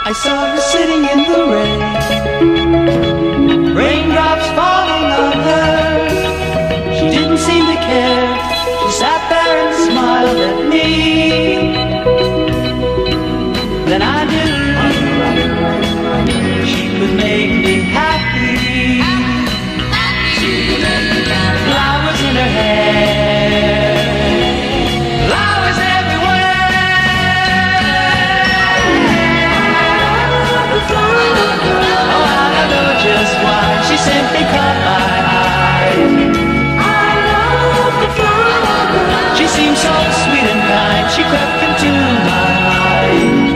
I saw her sitting in the rain, raindrops falling on her. She didn't seem to care. She sat there and smiled at me. Then I knew she could make me happy. Flowers in her hair, flowers everywhere. Oh, I don't know just why, she simply caught my eye. She seemed so sweet and kind, she crept into my mind.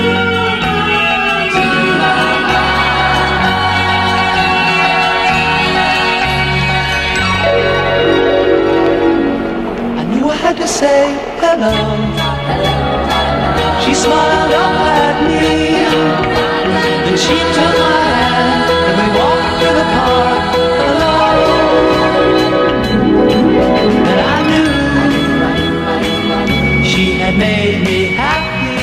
I knew I had to say hello. She smiled up at me, then she took my hand and we walked through the park alone. And I knew she had made me happy.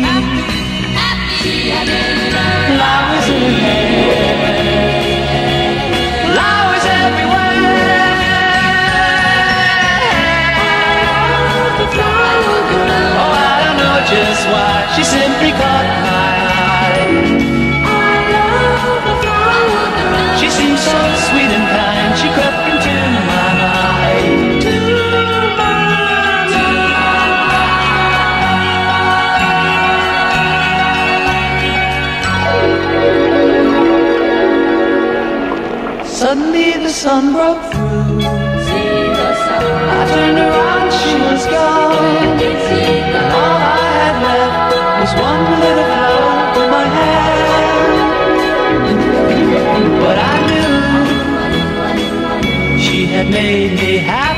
Flowers in her hair, flowers everywhere. Oh, I don't know just why, she simply caught my eye. She seemed so sweet and kind, she crept into my mind. Suddenly the sun broke through. I turned around, she was gone. All I had left was one little flower in my hand. But I knew she had made me happy.